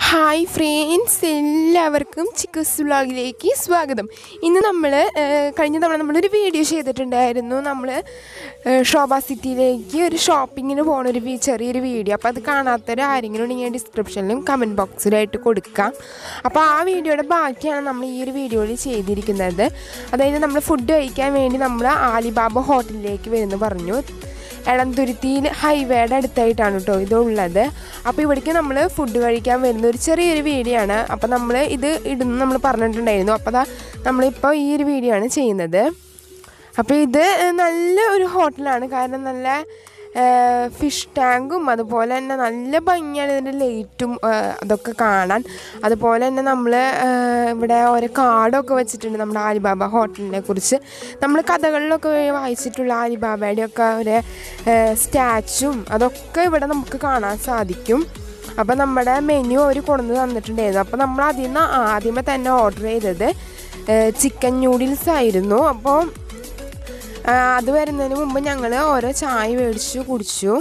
Hi friends, എല്ലാവർക്കും ചിക്കസ് വ്ളോഗിലേക്ക് സ്വാഗതം. ഇന്ന് കഴിഞ്ഞ തവണ നമ്മളൊരു വീഡിയോ ചെയ്തിട്ടുണ്ടായിരുന്നു. നമ്മൾ ശോഭ സിറ്റിയിലേക്ക് ഒരു ഷോപ്പിങ്ങിന് പോകുന്നൊരു ചെറിയൊരു വീഡിയോ. അപ്പോൾ അത് കാണാത്തവർ ആരെങ്കിലും ഉണ്ടെങ്കിൽ ഞാൻ ഡിസ്ക്രിപ്ഷനിലും കമൻറ്റ് ബോക്സിലായിട്ട് കൊടുക്കാം. അപ്പോൾ ആ വീഡിയോയുടെ ബാക്കിയാണ് നമ്മൾ ഈ ഒരു വീഡിയോയിൽ ചെയ്തിരിക്കുന്നത്. അതായത് നമ്മൾ ഫുഡ് കഴിക്കാൻ വേണ്ടി നമ്മൾ ആലിബാബ ഹോട്ടലിലേക്ക് വരുമെന്ന് പറഞ്ഞു. എളന്തുരുത്തിയിൽ ഹൈവേയുടെ അടുത്തായിട്ടാണ് കേട്ടോ ഇതുള്ളത്. അപ്പോൾ ഇവിടേക്ക് നമ്മൾ ഫുഡ് കഴിക്കാൻ വരുന്ന ഒരു ചെറിയൊരു വീഡിയോ ആണ്. അപ്പോൾ നമ്മൾ ഇത് ഇടുന്നു നമ്മൾ പറഞ്ഞിട്ടുണ്ടായിരുന്നു. അപ്പോൾ നമ്മളിപ്പോൾ ഈ ഒരു വീഡിയോ ആണ് ചെയ്യുന്നത്. അപ്പോൾ ഇത് നല്ല ഒരു ഹോട്ടലാണ്. കാരണം നല്ല ഫിഷ് ടാങ്കും അതുപോലെ തന്നെ നല്ല ഭംഗിയാണ് ഇതിൻ്റെ ലൈറ്റും അതൊക്കെ കാണാൻ. അതുപോലെ തന്നെ നമ്മൾ ഇവിടെ ഓരോ കാർഡൊക്കെ വെച്ചിട്ടുണ്ട് നമ്മുടെ ആലിബാബ ഹോട്ടലിനെ കുറിച്ച്. നമ്മൾ കഥകളിലൊക്കെ വായിച്ചിട്ടുള്ള ആലിബാബയുടെയൊക്കെ ഒരു സ്റ്റാച്ചും അതൊക്കെ ഇവിടെ നമുക്ക് കാണാൻ സാധിക്കും. അപ്പോൾ നമ്മുടെ മെനു അവർ കൊണ്ടുവന്ന് തന്നിട്ടുണ്ടായിരുന്നു. അപ്പോൾ നമ്മൾ അതിൽ നിന്ന് ആദ്യമേ തന്നെ ഓർഡർ ചെയ്തത് ചിക്കൻ നൂഡിൽസ് ആയിരുന്നു. അപ്പോൾ അത് വരുന്നതിന് മുമ്പ് ഞങ്ങൾ ഓരോ ചായ മേടിച്ചു കുടിച്ചു.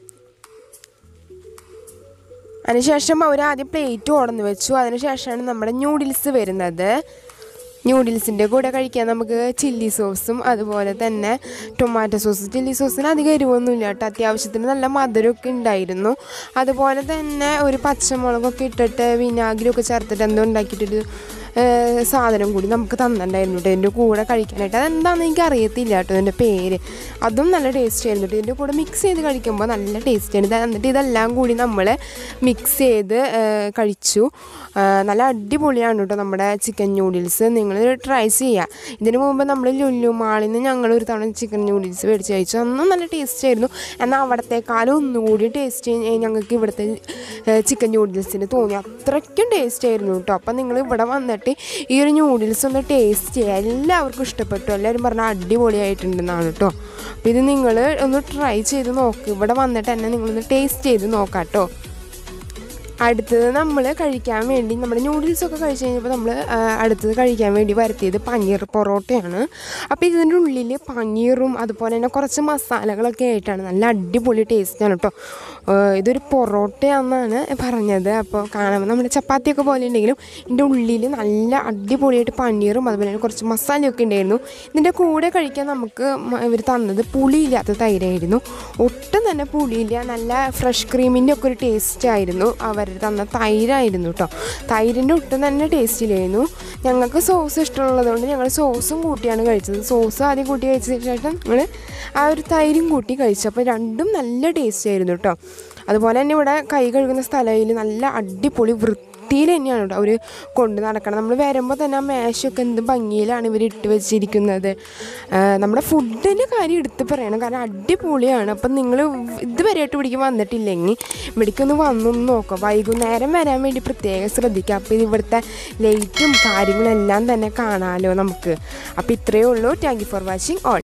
അതിനുശേഷം അവർ ആദ്യം പ്ലേറ്റ് കൊണ്ടുവന്ന് വെച്ചു. അതിനുശേഷമാണ് നമ്മുടെ ന്യൂഡിൽസ് വരുന്നത്. ന്യൂഡിൽസിൻ്റെ കൂടെ കഴിക്കാൻ നമുക്ക് ചില്ലി സോസും അതുപോലെ തന്നെ ടൊമാറ്റോ സോസ്. ചില്ലി സോസിന് അധികം എരിവൊന്നുമില്ല കേട്ടോ, അത്യാവശ്യത്തിന് നല്ല മധുരമൊക്കെ ഉണ്ടായിരുന്നു. അതുപോലെ തന്നെ ഒരു പച്ചമുളകൊക്കെ ഇട്ടിട്ട് വിനാഗിരിയൊക്കെ ചേർത്തിട്ട് എന്തോ ഉണ്ടാക്കിയിട്ടൊരു സാധനം കൂടി നമുക്ക് തന്നിട്ടുണ്ടായിരുന്നു കേട്ടോ ഇതിൻ്റെ കൂടെ കഴിക്കാനായിട്ട്. അതെന്താണെന്ന് എനിക്ക് അറിയത്തില്ല കേട്ടോ ഇതിൻ്റെ പേര്. അതും നല്ല ടേസ്റ്റ് ആയിരുന്നു കേട്ടോ. ഇതിൻ്റെ കൂടെ മിക്സ് ചെയ്ത് കഴിക്കുമ്പോൾ നല്ല ടേസ്റ്റാണ്. എന്നിട്ട് ഇതെല്ലാം കൂടി നമ്മൾ മിക്സ് ചെയ്ത് കഴിച്ചു. നല്ല അടിപൊളിയാണ് കേട്ടോ നമ്മുടെ ചിക്കൻ ന്യൂഡിൽസ്. നിങ്ങൾ ട്രൈ ചെയ്യുക. ഇതിന് മുമ്പ് നമ്മൾ ലുലു മാളിൽ നിന്ന് ഞങ്ങളൊരു തവണ ചിക്കൻ ന്യൂഡിൽസ് മേടിച്ച് കഴിച്ചു. അന്നും നല്ല ടേസ്റ്റ് ആയിരുന്നു. എന്നാൽ അവിടത്തേക്കാളും ഒന്നുകൂടി ടേസ്റ്റ് ഞങ്ങൾക്ക് ഇവിടുത്തെ ചിക്കൻ ന്യൂഡിൽസിന് തോന്നി. അത്രയ്ക്കും ടേസ്റ്റ് ആയിരുന്നു കേട്ടോ. അപ്പം നിങ്ങൾ ഇവിടെ വന്നിട്ട് ഈ ഒരു ന്യൂഡിൽസ് ഒന്ന് ടേസ്റ്റ് ചെയ്യുക. എല്ലാവർക്കും ഇഷ്ടപ്പെട്ടു. എല്ലാവരും പറഞ്ഞാൽ അടിപൊളിയായിട്ടുണ്ടെന്നാണ് കേട്ടോ. അപ്പോൾ ഇത് നിങ്ങൾ ഒന്ന് ട്രൈ ചെയ്ത് നോക്ക്. ഇവിടെ വന്നിട്ട് തന്നെ നിങ്ങളൊന്ന് ടേസ്റ്റ് ചെയ്ത് നോക്കാം കേട്ടോ. അടുത്തത് നമ്മൾ കഴിക്കാൻ വേണ്ടി നമ്മുടെ ന്യൂഡിൽസൊക്കെ കഴിച്ച് കഴിഞ്ഞപ്പോൾ നമ്മൾ അടുത്തത് കഴിക്കാൻ വേണ്ടി വരുത്തിയത് പനീർ പൊറോട്ടയാണ്. അപ്പോൾ ഇതിൻ്റെ ഉള്ളിൽ പനീറും അതുപോലെ തന്നെ കുറച്ച് മസാലകളൊക്കെ ആയിട്ടാണ്. നല്ല അടിപൊളി ടേസ്റ്റാണ് കേട്ടോ. ഇതൊരു പൊറോട്ടയാണെന്നാണ് പറഞ്ഞത്. അപ്പോൾ കാണുമ്പോൾ നമ്മുടെ ചപ്പാത്തിയൊക്കെ പോലെ ഉണ്ടെങ്കിലും ഇതിൻ്റെ ഉള്ളിൽ നല്ല അടിപൊളിയായിട്ട് പനീറും അതുപോലെ തന്നെ കുറച്ച് മസാലയൊക്കെ ഉണ്ടായിരുന്നു. ഇതിൻ്റെ കൂടെ കഴിക്കാൻ നമുക്ക് ഇവർ തന്നത് പുളിയില്ലാത്ത തൈരായിരുന്നു. ഒട്ടും തന്നെ പുളിയില്ല. നല്ല ഫ്രഷ് ക്രീമിൻ്റെ ഒക്കെ ഒരു ടേസ്റ്റായിരുന്നു അവർ തന്ന തൈരായിരുന്നു കേട്ടോ. തൈരിൻ്റെ ഒട്ടും തന്നെ ടേസ്റ്റിലായിരുന്നു. ഞങ്ങൾക്ക് സോസ് ഇഷ്ടമുള്ളതുകൊണ്ട് ഞങ്ങൾ സോസും കൂട്ടിയാണ് കഴിച്ചത്. സോസ് ആദ്യം കൂട്ടി കഴിച്ചതിന് ശേഷം ഞങ്ങൾ ആ ഒരു തൈരും കൂട്ടി കഴിച്ചു. അപ്പോൾ രണ്ടും നല്ല ടേസ്റ്റ് ആയിരുന്നു കേട്ടോ. അതുപോലെ തന്നെ ഇവിടെ കൈ കഴുകുന്ന സ്ഥലത്തിൽ നല്ല അടിപൊളി വൃത്തിയിൽ തന്നെയാണ് കേട്ടോ അവർ കൊണ്ട് നടക്കണം. നമ്മൾ വരുമ്പോൾ തന്നെ ആ മേശയൊക്കെ എന്ത് ഭംഗിയിലാണ് ഇവർ ഇട്ട് വെച്ചിരിക്കുന്നത്. നമ്മുടെ ഫുഡിൻ്റെ കാര്യം എടുത്ത് പറയണം, കാരണം അടിപൊളിയാണ്. അപ്പം നിങ്ങൾ ഇതുവരെയായിട്ട് ഇവിടേക്ക് വന്നിട്ടില്ലെങ്കിൽ ഇവിടേക്കൊന്ന് വന്നൊന്ന് നോക്കാം. വൈകുന്നേരം വരാൻ വേണ്ടി പ്രത്യേകം ശ്രദ്ധിക്കുക. അപ്പോൾ ഇത് ഇവിടുത്തെ ലൈറ്റും കാര്യങ്ങളും എല്ലാം തന്നെ കാണാമല്ലോ നമുക്ക്. അപ്പോൾ ഇത്രയേ ഉള്ളൂ. Thank you for watching all.